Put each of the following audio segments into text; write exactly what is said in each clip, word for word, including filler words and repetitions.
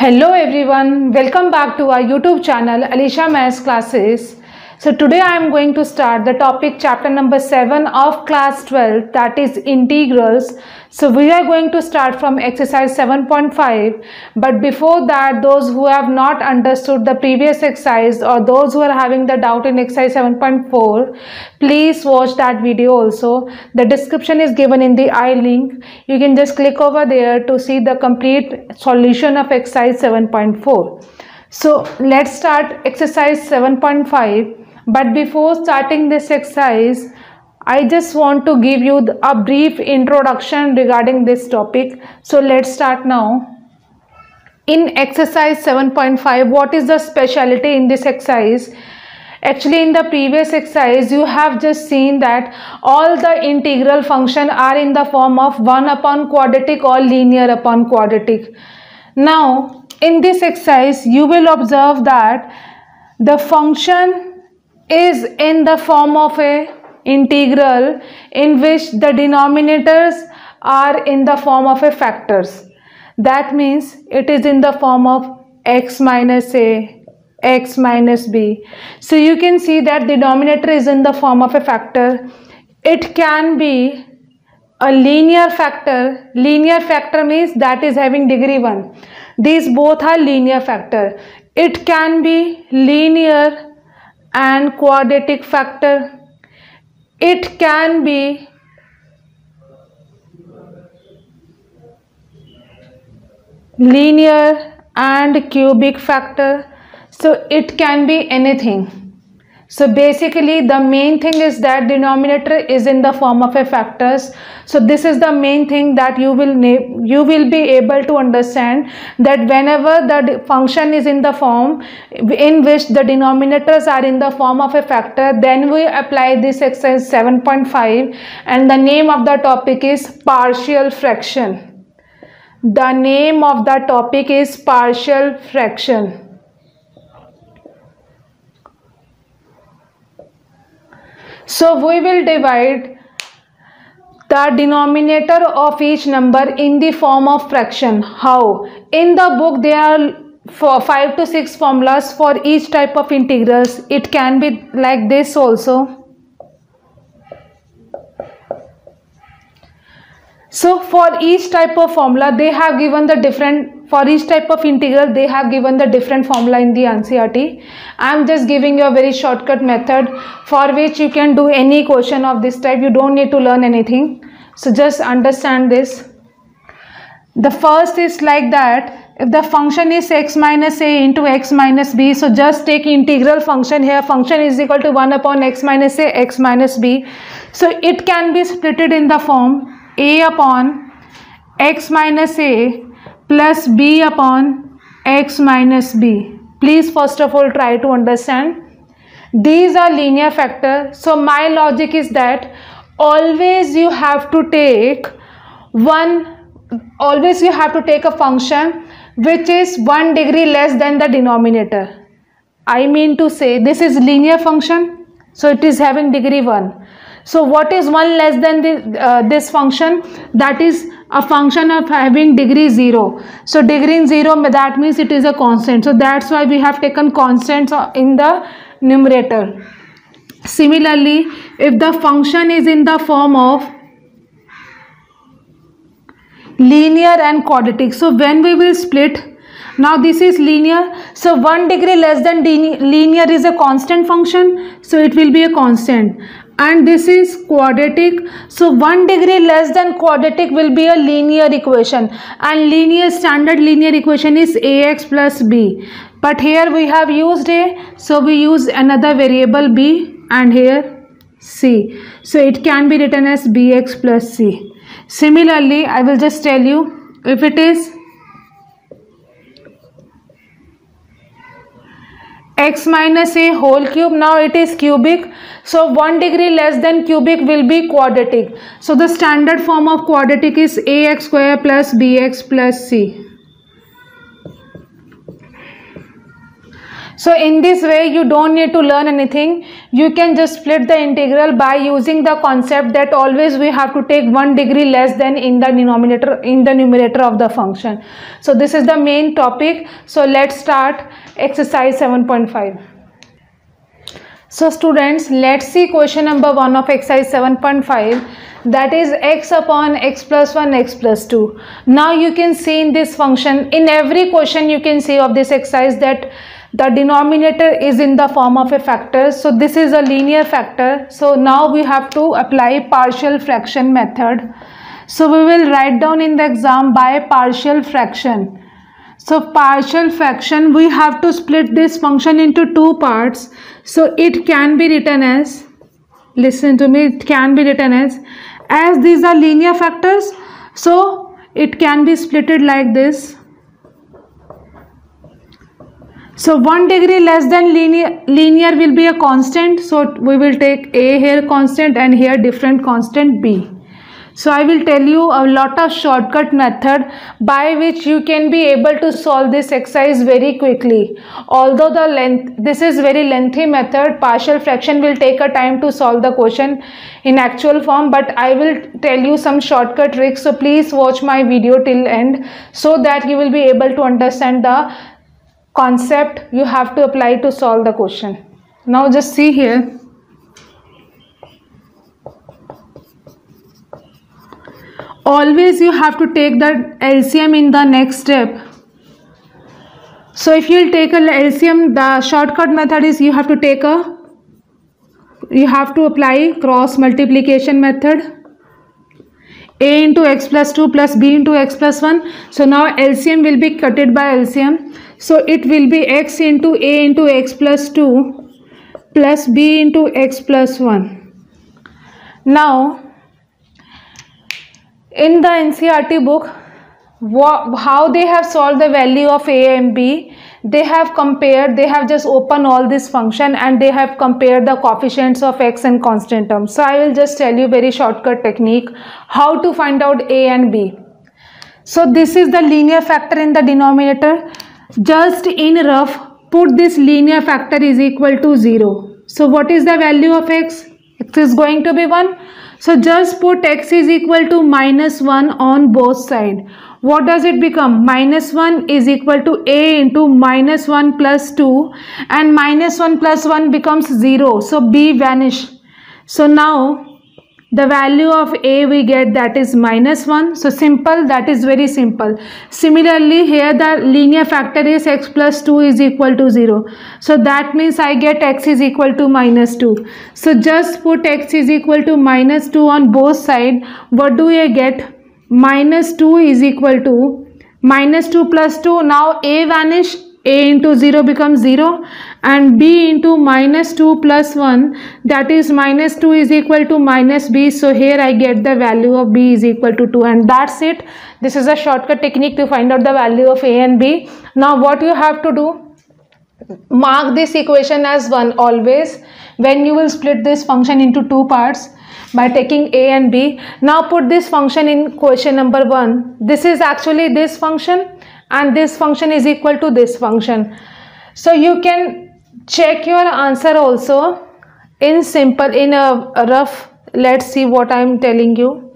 Hello everyone, welcome back to our YouTube channel Alisha Maths Classes. So today I am going to start the topic chapter number seven of class twelve, that is integrals. So we are going to start from exercise seven point five, but before that, those who have not understood the previous exercise or those who are having the doubt in exercise seven point four, please watch that video also. The description is given in the I link. You can just click over there to see the complete solution of exercise seven point four. So let's start exercise seven point five. But before starting this exercise, I just want to give you a brief introduction regarding this topic. So let's start now. In exercise seven point five, what is the specialty in this exercise? Actually, in the previous exercise, you have just seen that all the integral function are in the form of one upon quadratic or linear upon quadratic. Now, in this exercise, you will observe that the function is in the form of a integral in which the denominators are in the form of a factors. That means it is in the form of x minus a, x minus b. So you can see that the denominator is in the form of a factor. It can be a linear factor. Linear factor means that is having degree one. These both are linear factor. It can be linear and quadratic factor. It can be linear and cubic factor. So it can be anything. So basically the main thing is that denominator is in the form of a factors. So this is the main thing that you will you will be able to understand, that whenever the function is in the form in which the denominators are in the form of a factor, then we apply this exercise seven point five, and the name of the topic is partial fraction. The name of the topic is partial fraction. So we will divide the denominator of each number in the form of fraction. How? In the book there are for five to six formulas for each type of integrals. It can be like this also. So for each type of formula they have given the different, for each type of integral they have given the different formula in the N C E R T. I am just giving you a very shortcut method for which you can do any question of this type. You don't need to learn anything. So just understand this. The first is like that. If the function is x minus a into x minus b, so just take integral function here. Function is equal to one upon x minus a, x minus b. So it can be splitted in the form a upon x minus a plus b upon x minus b. Please first of all try to understand. These are linear factors. So my logic is that always you have to take one, always you have to take a function which is one degree less than the denominator. I mean to say this is linear function, so it is having degree one. So what is one less than the, uh, this function? That is a function of having degree zero. So degree zero, that means it is a constant. So that's why we have taken constants in the numerator. Similarly, if the function is in the form of linear and quadratic, so when we will split, now this is linear, so one degree less than linear is a constant function, so it will be a constant. And this is quadratic, so one degree less than quadratic will be a linear equation, and linear standard linear equation is ax plus b. But here we have used a, so we use another variable b, and here c. So it can be written as bx plus c. Similarly, I will just tell you, if it is x minus a whole cube, now it is cubic, so one degree less than cubic will be quadratic. So the standard form of quadratic is ax square plus bx plus c. So in this way you don't need to learn anything. You can just split the integral by using the concept that always we have to take one degree less than in the denominator in the numerator of the function. So this is the main topic. So let's start exercise seven point five. So students, let's see question number one of exercise seven point five, that is x upon x plus one x plus two. Now you can see in this function, in every question you can see of this exercise that the denominator is in the form of a factor. So this is a linear factor. So now we have to apply partial fraction method. So we will write down in the exam by partial fraction. So partial fraction, we have to split this function into two parts. So it can be written as, listen to me, it can be written as, as these are linear factors, so it can be splitted like this. So one degree less than linear, linear will be a constant. So we will take a here constant and here different constant b. So I will tell you a lot of shortcut method by which you can be able to solve this exercise very quickly. Although the length, this is very lengthy method, partial fraction will take a time to solve the question in actual form, but I will tell you some shortcut tricks. So please watch my video till end so that you will be able to understand the concept you have to apply to solve the question. Now just see here. Always you have to take the L C M in the next step. So if you will take a L C M, the shortcut method is you have to take a, you have to apply cross multiplication method. A into x plus two plus b into x plus one. So now L C M will be cutted by L C M. So it will be x into a into x plus two plus b into x plus one. Now in the N C E R T book, how they have solved the value of a and b, they have compared, they have just opened all this function and they have compared the coefficients of x and constant terms. So I will just tell you very shortcut technique how to find out a and b. So this is the linear factor in the denominator. Just in rough, put this linear factor is equal to zero. So what is the value of x? X is going to be one. So just put x is equal to minus one on both sides. What does it become? Minus one is equal to a into minus one plus two, and minus one plus one becomes zero. So b vanish. So now the value of a we get, that is minus one. So simple, that is very simple. Similarly here the linear factor is x plus two is equal to zero. So that means I get x is equal to minus two. So just put x is equal to minus two on both sides. What do I get? Minus two is equal to minus two plus two. Now a vanish, a into zero becomes zero, and b into minus two plus one, that is minus two is equal to minus b. So here I get the value of b is equal to two, and that's it. This is a shortcut technique to find out the value of a and b. Now what you have to do, mark this equation as one always when you will split this function into two parts by taking a and b. Now put this function in question number one. This is actually this function and this function is equal to this function. So you can check your answer also in simple, in a rough. Let's see what I am telling you.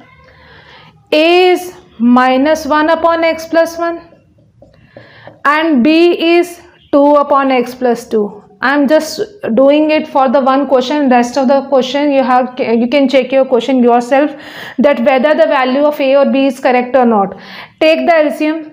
A is minus one upon x plus one and b is two upon x plus two. I am just doing it for the one question. Rest of the question you have, you can check your question yourself that whether the value of a or b is correct or not. Take the L C M.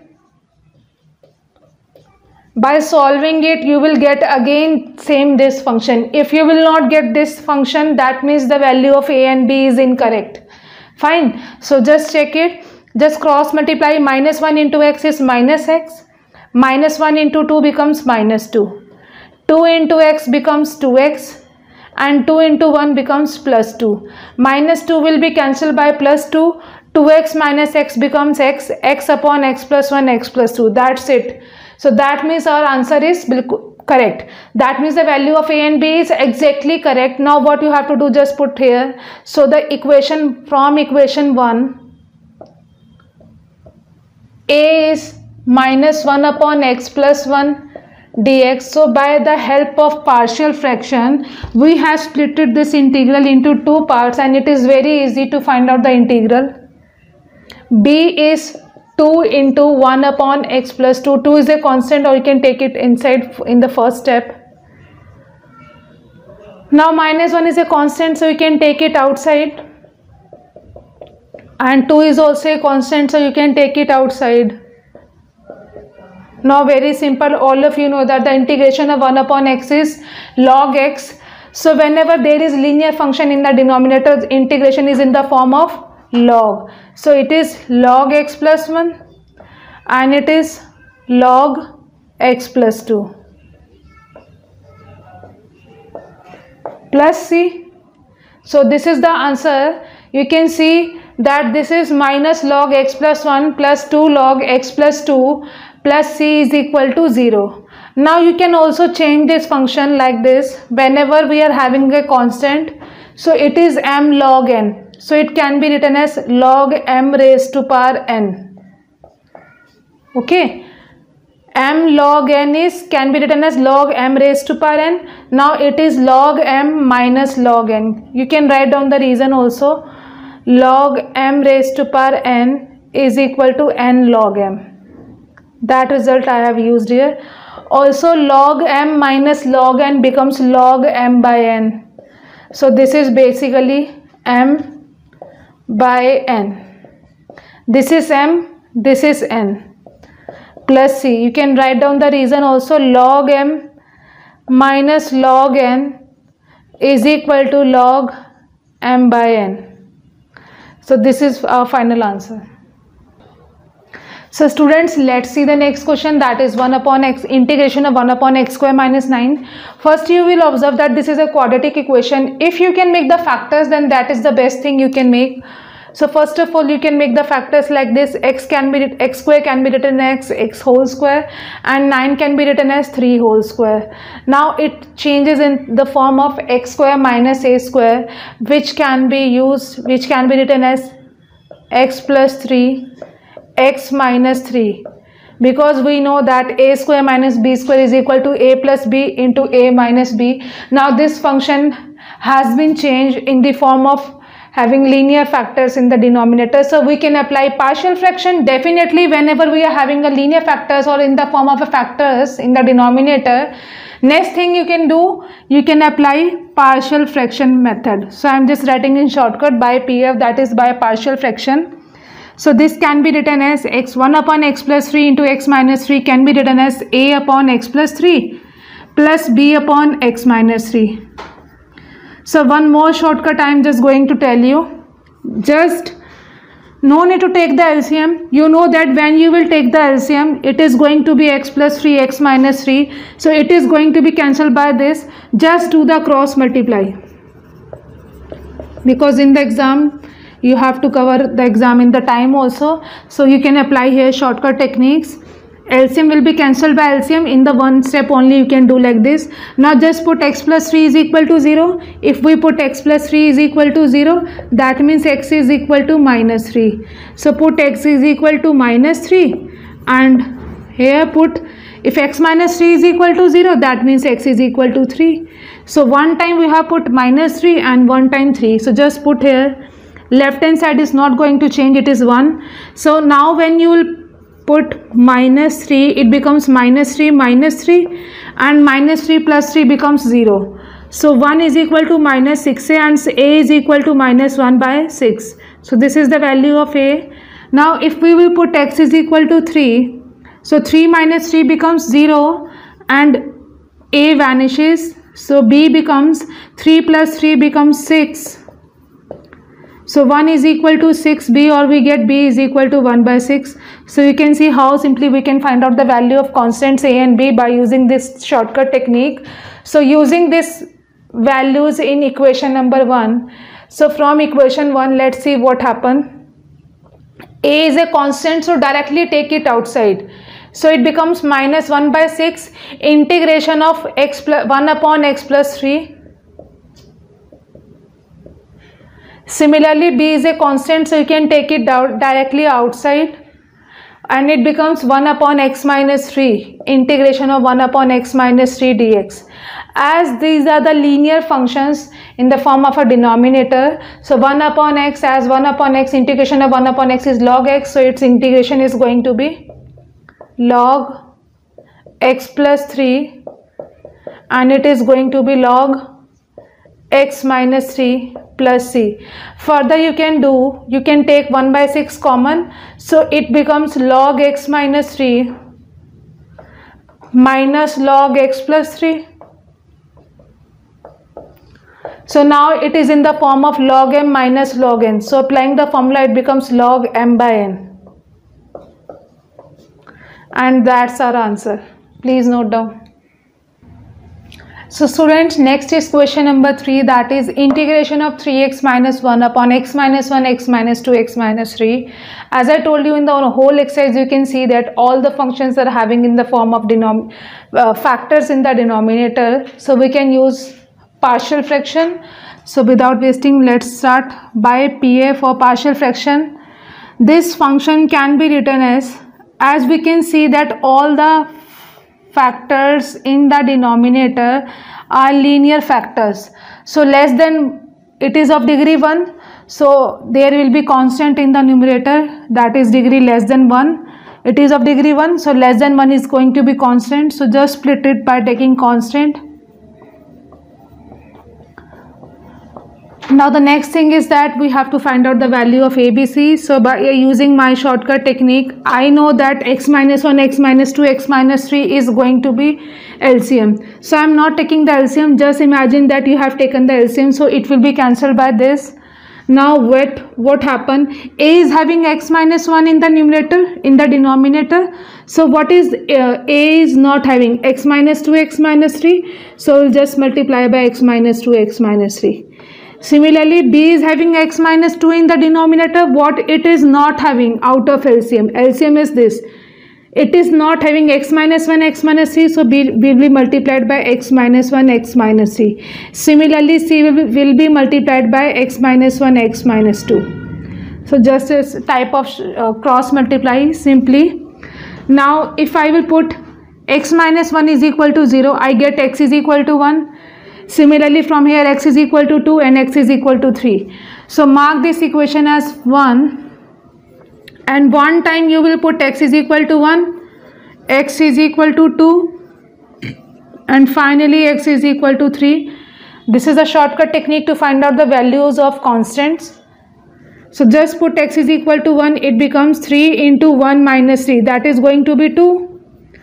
By solving it you will get again same this function. If you will not get this function, that means the value of a and b is incorrect. Fine. So just check it. Just cross multiply. Minus one into x is minus x. Minus one into two becomes minus two. two into x becomes two x and two into one becomes plus two. Minus two will be cancelled by plus two. two x minus x becomes x. X upon x plus one, x plus two. That's it. So that means our answer is correct. That means the value of a and b is exactly correct. Now what you have to do, just put here. So the equation from equation one, a is minus one upon x plus one dx. So by the help of partial fraction, we have splitted this integral into two parts, and it is very easy to find out the integral. B is two into one upon x plus two. two is a constant, or you can take it inside in the first step. Now minus one is a constant, so you can take it outside. And two is also a constant, so you can take it outside. Now very simple, all of you know that the integration of one upon x is log x. So whenever there is linear function in the denominator, integration is in the form of log. So it is log x plus one and it is log x plus two plus c. So this is the answer. You can see that this is minus log x plus one plus two log x plus two plus c is equal to zero. Now you can also change this function like this whenever we are having a constant. So it is m log n. So it can be written as log m raised to power n. Okay. M log n is can be written as log m raised to power n. Now it is log m minus log n. You can write down the reason also. Log m raised to power n is equal to n log m. That result I have used here. Also log m minus log n becomes log m by n. So this is basically m by n. This is m, this is n plus c. You can write down the reason also. Log m minus log n is equal to log m by n. So this is our final answer. So students, let's see the next question, that is one upon x, integration of one upon x square minus nine. First you will observe that this is a quadratic equation. If you can make the factors, then that is the best thing you can make. So first of all, you can make the factors like this. X can be x square can be written as x whole square and nine can be written as three whole square. Now it changes in the form of x square minus a square, which can be used, which can be written as x plus three, x minus three, because we know that a square minus b square is equal to a plus b into a minus b. Now this function has been changed in the form of having linear factors in the denominator. So we can apply partial fraction definitely whenever we are having a linear factors or in the form of a factors in the denominator. Next thing you can do, you can apply partial fraction method. So I am just writing in shortcut by P F, that is by partial fraction. So this can be written as x one upon x plus three into x minus three can be written as a upon x plus three plus b upon x minus three. So one more shortcut I am just going to tell you. Just no need to take the L C M. You know that when you will take the L C M, it is going to be x plus three, x minus three. So it is going to be cancelled by this. Just do the cross multiply. Because in the exam, you have to cover the exam in the time also. So you can apply here shortcut techniques. L C M will be cancelled by L C M. In the one step only you can do like this. Now just put x plus three is equal to zero. If we put x plus three is equal to zero, that means x is equal to minus three. So put x is equal to minus three, and here put, if x minus three is equal to zero, that means x is equal to three. So one time we have put minus three and one time three. So just put here, left hand side is not going to change, it is one. So now when you will put minus three, it becomes minus three minus three, and minus three plus three becomes zero. So one is equal to minus six a, and a is equal to minus one by six. So this is the value of a. Now if we will put x is equal to three, so three minus three becomes zero and a vanishes. So b becomes three plus three becomes six. So one is equal to six b, or we get b is equal to one by six. So you can see how simply we can find out the value of constants a and b by using this shortcut technique. So using this values in equation number one. So from equation one, let's see what happened. A is a constant, so directly take it outside. So it becomes minus one by six integration of x plus one upon x plus three. Similarly, b is a constant, so you can take it down directly outside. and it becomes one upon x minus three, integration of one upon x minus three dx. As these are the linear functions in the form of a denominator, so one upon x, as one upon x, integration of one upon x is log x, so its integration is going to be log x plus three, and it is going to be log x minus three plus c. Further you can do, you can take one by six common, so it becomes log x minus three minus log x plus three. So now it is in the form of log m minus log n. So applying the formula, it becomes log m by n. And that's our answer. Please note down. So students, next is question number three, that is integration of three x minus one upon x minus one, x minus two, x minus three. As I told you in the whole exercise, you can see that all the functions are having in the form of denom uh, factors in the denominator. So we can use partial fraction. So without wasting, let's start by P A for partial fraction. This function can be written as, as we can see that all the factors in the denominator are linear factors. So less than, it is of degree one, so there will be constant in the numerator, that is degree less than one. It is of degree one, so less than one is going to be constant, so just split it by taking constant. Now the next thing is that we have to find out the value of A B C. So by using my shortcut technique, I know that x minus one, x minus two, x minus three is going to be L C M. So I am not taking the L C M, just imagine that you have taken the L C M, so it will be cancelled by this. Now what, what happened? A is having x minus one in the numerator, in the denominator. So what is uh, A is not having x minus two, x minus three. So we'll just multiply by x minus two, x minus three. Similarly, B is having x minus two in the denominator. What it is not having out of L C M? L C M is this. It is not having x minus one, x minus three. So B will be multiplied by x minus one, x minus three. Similarly, C will be, will be multiplied by x minus one, x minus two. So just as type of uh, cross multiply simply. Now if I will put x minus one is equal to zero, I get x is equal to one. Similarly, from here x is equal to two and x is equal to three. So mark this equation as one, and one time you will put x is equal to one, x is equal to two, and finally x is equal to three. This is a shortcut technique to find out the values of constants. So just put x is equal to one, it becomes three into one minus three, that is going to be two.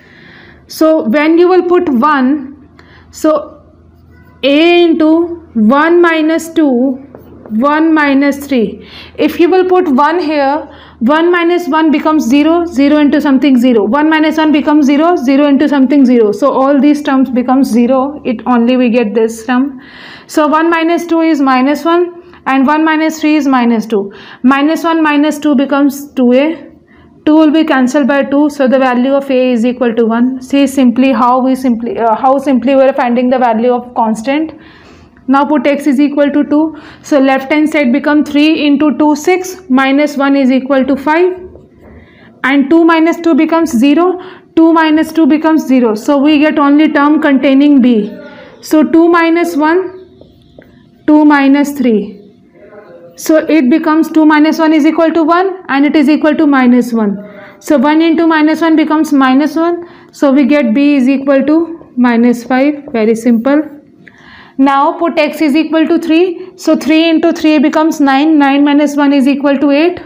So when you will put one, so A into one minus two, one minus three. If you will put one here, one minus one becomes zero, zero into something zero. one minus one becomes zero, zero into something zero. So all these terms becomes zero. It only we get this term. So one minus two is minus one and one minus three is minus two. Minus one minus two becomes two A. two will be cancelled by two, so the value of A is equal to one. See simply how we simply uh, how simply we are finding the value of constant. Now put x is equal to two, so left hand side become three into two, six, minus one is equal to five, and two minus two becomes zero, two minus two becomes zero, so we get only term containing B. So two minus one, two minus three. So it becomes two minus one is equal to one and it is equal to minus one. So one into minus one becomes minus one. So we get B is equal to minus five. Very simple. Now put x is equal to three. So three into three becomes nine. nine minus one is equal to eight.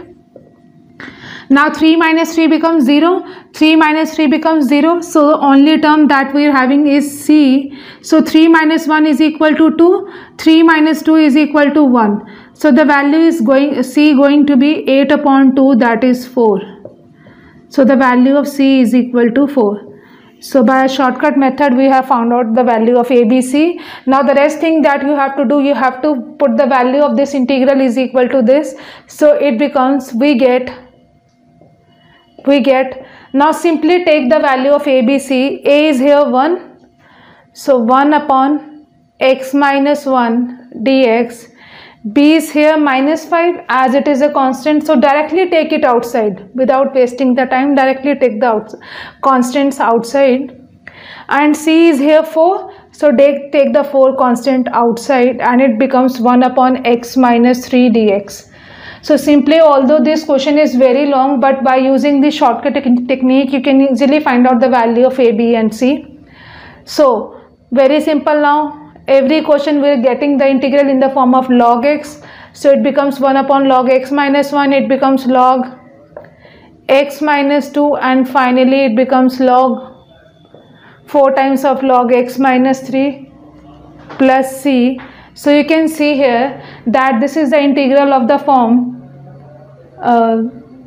Now three minus three becomes zero. three minus three becomes zero. So the only term that we are having is C. So three minus one is equal to two. three minus two is equal to one. So the value is going C going to be eight upon two, that is four. So the value of C is equal to four. So by a shortcut method we have found out the value of A B C. Now the rest thing that you have to do, you have to put the value of this integral is equal to this. So it becomes, we get, we get, now simply take the value of A B C. A is here one. So one upon x minus one dx. b is here minus five, as it is a constant, so directly take it outside without wasting the time. Directly take the outs constants outside. And c is here four, so take, take the four constant outside, and it becomes one upon x minus three dx. So simply, although this question is very long, but by using the shortcut technique you can easily find out the value of a, b and c. So very simple now. Every question we are getting the integral in the form of log x, so it becomes one upon log x minus one, it becomes log x minus two, and finally it becomes log four times of log x minus three plus c. So you can see here that this is the integral of the form uh,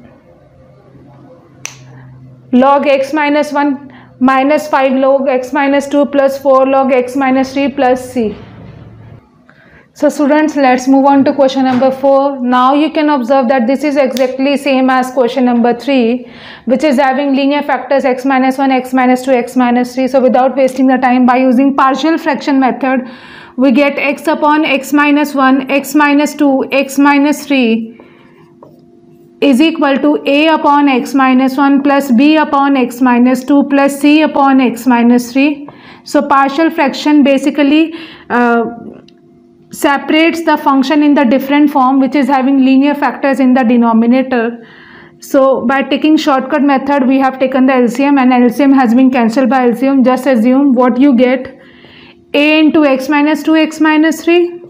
log x minus one minus five log x minus two plus four log x minus three plus c. So students, let's move on to question number four. Now you can observe that this is exactly same as question number three, which is having linear factors x minus one, x minus two, x minus three. So without wasting the time, by using partial fraction method, we get x upon x minus one, x minus two, x minus three is equal to a upon x minus one plus b upon x minus two plus c upon x minus three. So partial fraction basically uh, separates the function in the different form, which is having linear factors in the denominator. So by taking shortcut method, we have taken the L C M, and L C M has been cancelled by L C M. Just assume what you get: a into x minus two, x minus three,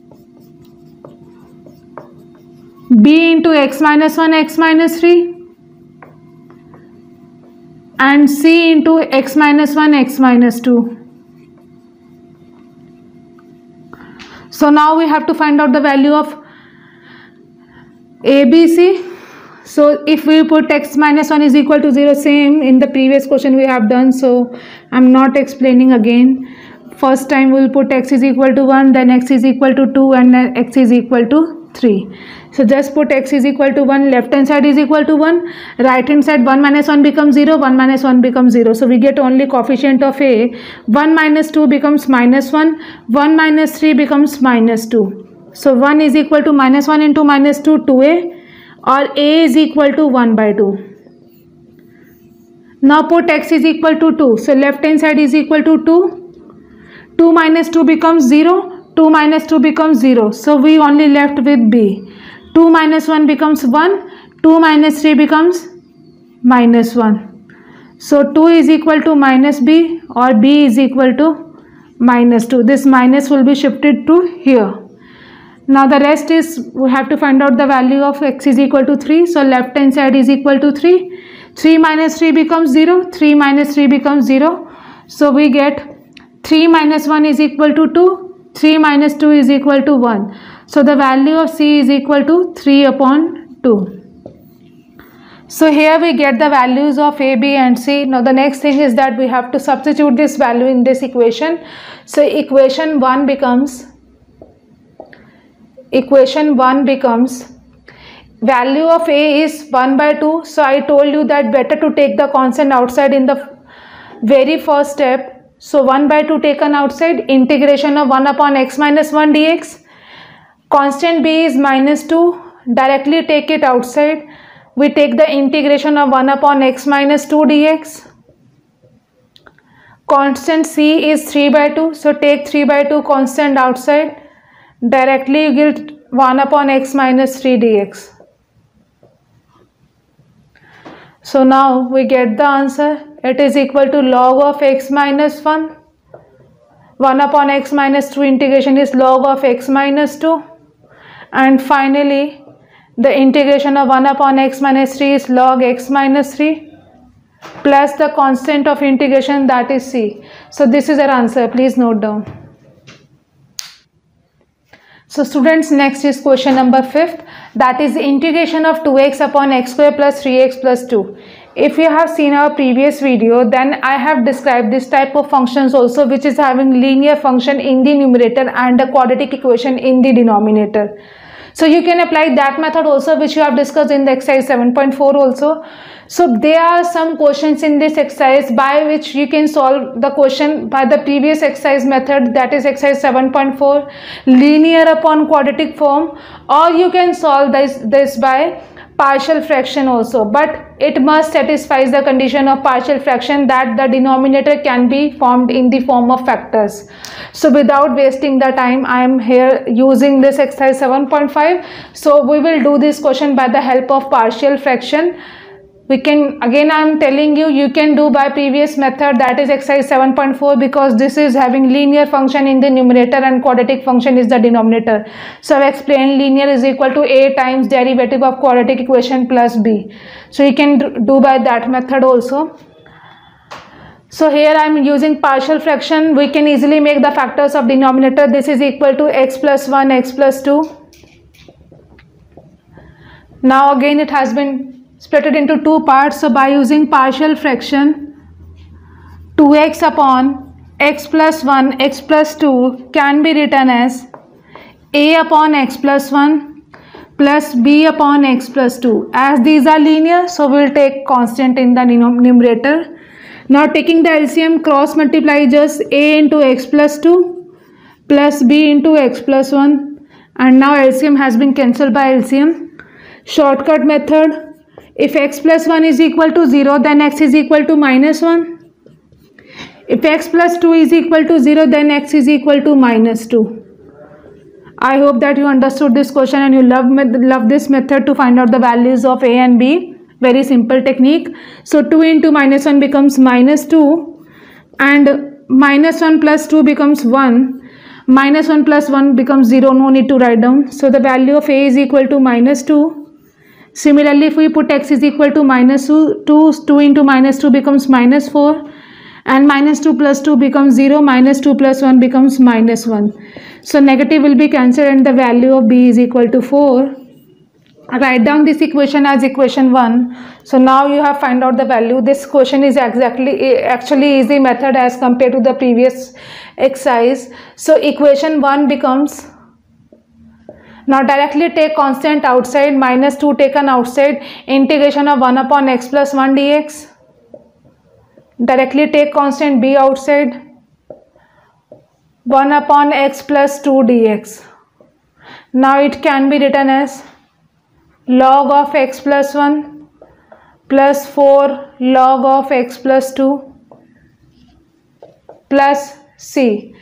b into x minus one, x minus three, and c into x minus one, x minus two. So now we have to find out the value of a, b, c. So if we put x minus one is equal to zero, same in the previous question we have done, so I'm not explaining again. First time we will put x is equal to one, then x is equal to two, and then x is equal to three. So just put x is equal to one, left hand side is equal to one, right hand side one minus one becomes zero, one minus one becomes zero. So we get only coefficient of a. one minus two becomes minus one, one minus three becomes minus two. So one is equal to minus one into minus two, two a, or a is equal to one by two. Now put x is equal to two. So left hand side is equal to two. two minus two becomes zero. two minus two becomes zero. So we only left with b. two minus one becomes one. two minus three becomes minus one. So two is equal to minus b, or b is equal to minus two. This minus will be shifted to here. Now the rest is, we have to find out the value of x is equal to three. So left hand side is equal to three. three minus three becomes zero. three minus three becomes zero. So we get three minus one is equal to two. three minus two is equal to one. So the value of c is equal to three upon two. So here we get the values of a, b and c. Now the next thing is that we have to substitute this value in this equation. So equation one becomes equation one becomes value of a is one by two. So I told you that better to take the constant outside in the very first step. So one by two taken outside, integration of one upon x minus one dx. Constant b is minus two, directly take it outside. We take the integration of one upon x minus two dx. Constant c is three by two, so take three by two constant outside. Directly you get one upon x minus three dx. So now we get the answer. It is equal to log of x minus one. one upon x minus two integration is log of x minus two. And finally, the integration of one upon x minus three is log x minus three plus the constant of integration, that is c. So this is our answer. Please note down. So students, next is question number fifth, that is the integration of two x upon x square plus three x plus two. If you have seen our previous video, then I have described this type of functions also, which is having linear function in the numerator and a quadratic equation in the denominator. So you can apply that method also, which you have discussed in the exercise seven point four also. So there are some questions in this exercise by which you can solve the question by the previous exercise method, that is exercise seven point four, linear upon quadratic form, or you can solve this, this by partial fraction also, but it must satisfy the condition of partial fraction that the denominator can be formed in the form of factors. So without wasting the time, I am here using this exercise seven point five. So we will do this question by the help of partial fraction. We can, again I am telling you, you can do by previous method, that is exercise seven point four, because this is having linear function in the numerator and quadratic function is the denominator. So I have explained linear is equal to a times derivative of quadratic equation plus b. So you can do by that method also. So here I am using partial fraction. We can easily make the factors of denominator. This is equal to x plus one, x plus two. Now again it has been split it into two parts. So by using partial fraction, two x upon x plus one, x plus two can be written as a upon x plus one plus b upon x plus two. As these are linear, so we will take constant in the numerator. Now taking the L C M, cross multiply just a into x plus two plus b into x plus one, and now L C M has been cancelled by L C M. Shortcut method. If x plus one is equal to zero, then x is equal to minus one. If x plus two is equal to zero, then x is equal to minus two. I hope that you understood this question and you love, love this method to find out the values of a and b. Very simple technique. So two into minus one becomes minus two, and minus one plus two becomes one. Minus one plus one becomes zero, no need to write down. So the value of a is equal to minus two. Similarly, if we put x is equal to minus two, two into minus two becomes minus four, and minus two plus two becomes zero, minus two plus one becomes minus one. So negative will be cancelled and the value of b is equal to four. Write down this equation as equation one. So now you have find out the value. This question is exactly actually easy method as compared to the previous exercise. So equation one becomes, now directly take constant outside, minus two taken outside, integration of one upon x plus one dx. Directly take constant b outside, one upon x plus two dx. Now it can be written as log of x plus one plus four log of x plus two plus c.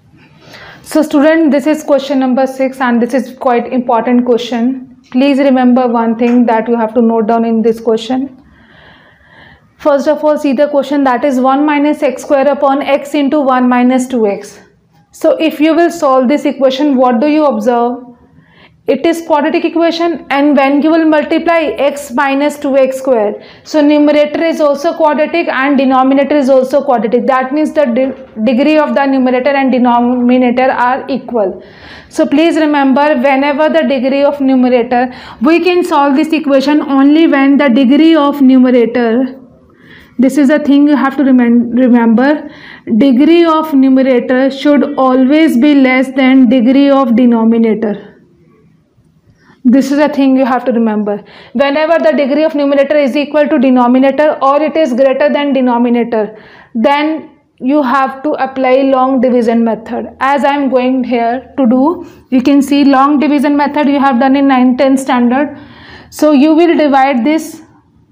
So student, this is question number six and this is quite important question. Please remember one thing that you have to note down in this question. First of all, see the question, that is one minus x square upon x into one minus two x. So if you will solve this equation, what do you observe? It is quadratic equation, and when you will multiply x minus two x square, so numerator is also quadratic and denominator is also quadratic. That means the de degree of the numerator and denominator are equal. So please remember, whenever the degree of numerator, we can solve this equation only when the degree of numerator, this is a thing you have to remem remember, degree of numerator should always be less than degree of denominator. This is a thing you have to remember. Whenever the degree of numerator is equal to denominator or it is greater than denominator, then you have to apply long division method. As I am going here to do, you can see long division method you have done in ninth tenth standard. So you will divide this.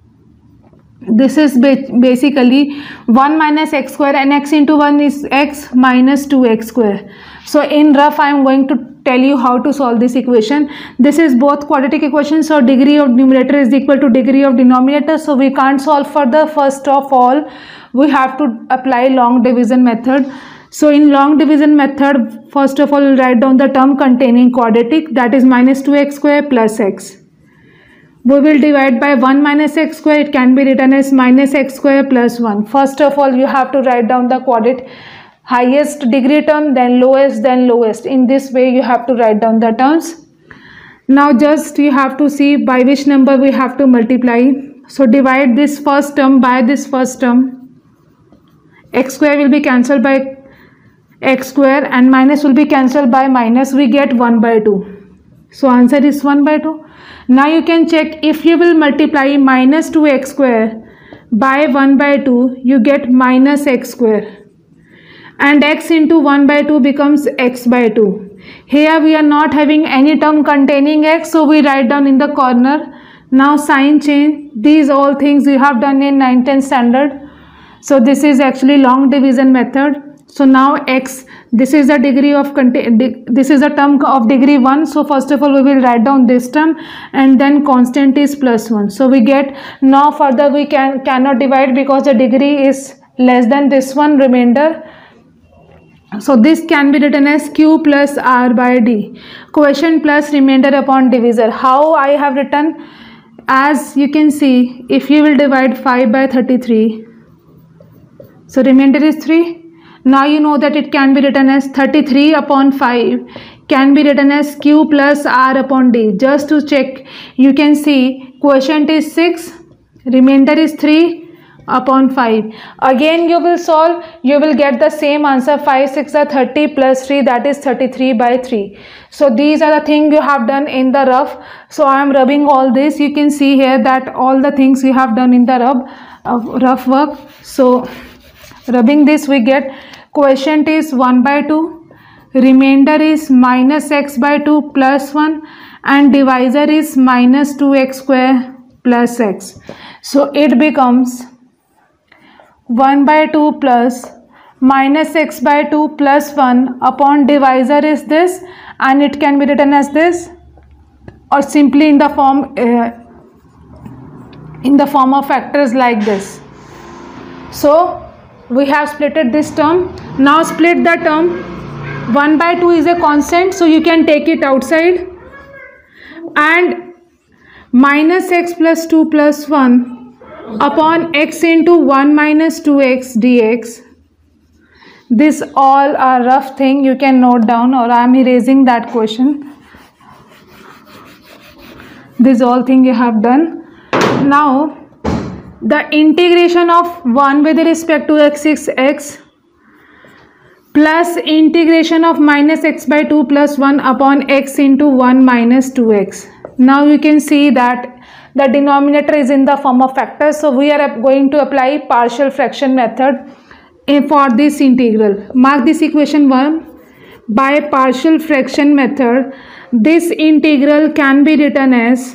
This is basically one minus x square, and x into one is x minus two x square. So in rough, I am going to tell you how to solve this equation. This is both quadratic equations, so degree of numerator is equal to degree of denominator. So we can't solve further. First of all, we have to apply long division method. So in long division method, first of all, we'll write down the term containing quadratic, that is minus two x square plus x. We will divide by one minus x square. It can be written as minus x square plus one. First of all, you have to write down the quadratic highest degree term, then lowest, then lowest. In this way, you have to write down the terms. Now just you have to see by which number we have to multiply. So divide this first term by this first term. X square will be cancelled by x square and minus will be cancelled by minus. We get one by two. So answer is one by two. Now you can check, if you will multiply minus two x square by one by two, you get minus x square. And x into one by two becomes x by two. Here we are not having any term containing x, so we write down in the corner. Now sign change. These all things you have done in ninth tenth standard. So this is actually long division method. So now x, this is the degree of contain, this is a term of degree one. So first of all we will write down this term, and then constant is plus one. So we get, now further we can cannot divide because the degree is less than this one remainder. So this can be written as q plus r by d, quotient plus remainder upon divisor. How I have written, as you can see, if you will divide five by thirty-three, so remainder is three. Now you know that it can be written as thirty-three upon five can be written as q plus r upon d. Just to check, you can see quotient is six, remainder is three upon five. Again you will solve, you will get the same answer. Five six are thirty plus three, that is thirty-three by three. So these are the things you have done in the rough. So I am rubbing all this. You can see here that all the things you have done in the rub uh, rough work. So rubbing this, we get quotient is one by two, remainder is minus x by two plus one, and divisor is minus two x square plus x. So it becomes one by two plus minus x by two plus one upon divisor is this, and it can be written as this, or simply in the form uh, in the form of factors like this. So we have splitted this term. Now split the term. one by two is a constant, so you can take it outside, and minus x plus two plus one upon x into one minus two x dx. This all are rough thing, you can note down, or I am erasing that question. This all thing you have done. Now the integration of one with respect to x is x, plus integration of minus x by two plus one upon x into one minus two x. Now you can see that the denominator is in the form of factors, so we are going to apply partial fraction method for this integral. Mark this equation one. By partial fraction method, this integral can be written as,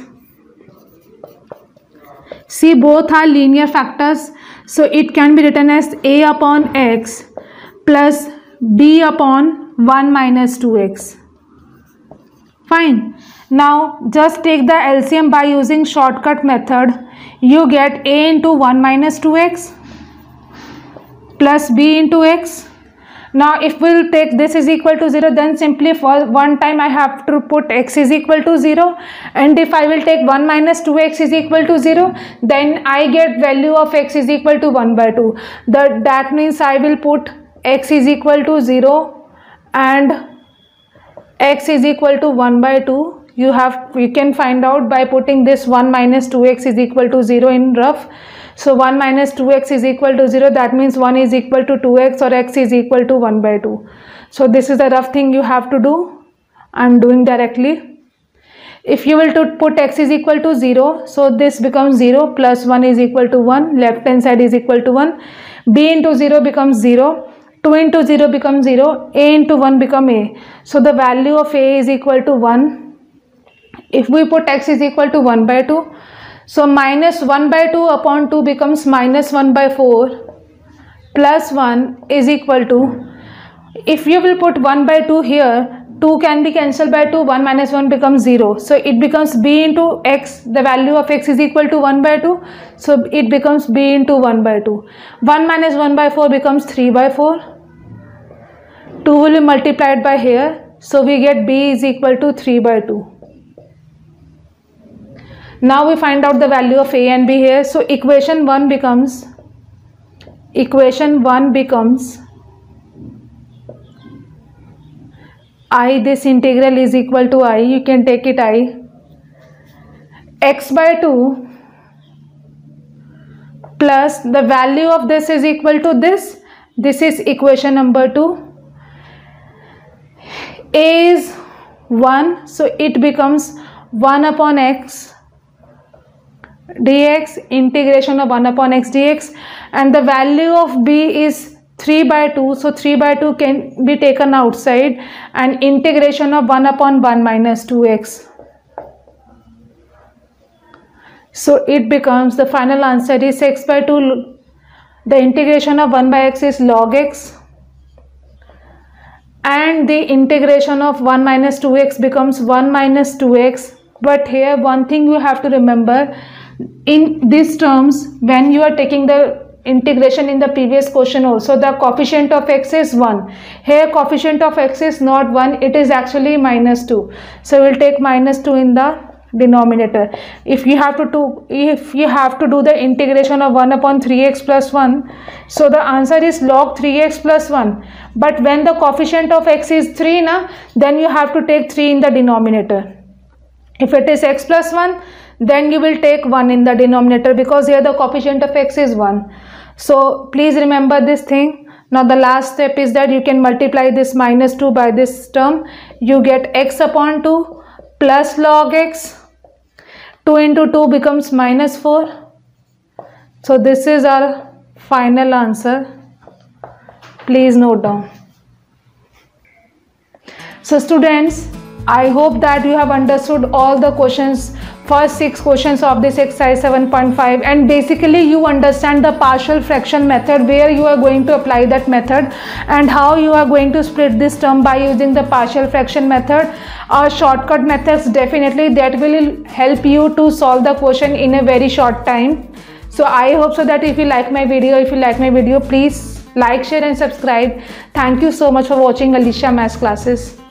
see both are linear factors, so it can be written as a upon x plus b upon one minus two x. Fine. Now just take the L C M by using shortcut method. You get a into one minus two x plus b into x. Now if we will take this is equal to zero, then simply for one time I have to put x is equal to zero, and if I will take one minus two x is equal to zero, then I get value of x is equal to one by two. That, that means I will put x is equal to zero and x is equal to one by two. You have, you can find out by putting this one minus two x is equal to zero in rough. So one minus two x is equal to zero, that means one is equal to two x, or x is equal to one by two. So this is the rough thing you have to do. I am doing directly. If you will to put x is equal to zero, so this becomes zero plus one is equal to one, left hand side is equal to one, b into zero becomes zero, two into zero becomes zero, a into one become a. So the value of a is equal to one. If we put x is equal to one by two, so minus one by two upon two becomes minus one by four plus one is equal to, if you will put one by two here, two can be cancelled by two, one minus one becomes zero. So it becomes b into x, the value of x is equal to one by two. So it becomes b into one by two. one minus one by four becomes three by four. two will be multiplied by here. So we get b is equal to three by two. Now we find out the value of a and b here. So equation one becomes, equation one becomes I, this integral is equal to I, you can take it I, x by two plus the value of this is equal to this, this is equation number two. A is one, so it becomes one upon x dx, integration of one upon x dx, and the value of b is three by two, so three by two can be taken outside, and integration of one upon one minus two x. So it becomes, the final answer is x by two, the integration of one by x is log x, and the integration of one minus two x becomes one minus two x. But here one thing you have to remember, in these terms, when you are taking the integration in the previous question also, the coefficient of x is one. Here coefficient of x is not one, it is actually minus two. So we will take minus two in the denominator. If you have to do, if you have to do the integration of one upon three x plus one, so the answer is log three x plus one. But when the coefficient of x is three, na, then you have to take three in the denominator. If it is x plus one, then you will take one in the denominator, because here the coefficient of x is one. So please remember this thing. Now the last step is that you can multiply this minus two by this term. You get x upon two plus log x. two into two becomes minus four. So this is our final answer. Please note down. So students, I hope that you have understood all the questions, first six questions of this exercise seven point five, and basically you understand the partial fraction method, where you are going to apply that method and how you are going to split this term by using the partial fraction method or shortcut methods. Definitely that will help you to solve the question in a very short time. So I hope so that if you like my video, if you like my video, please like, share and subscribe. Thank you so much for watching Alisha Maths Classes.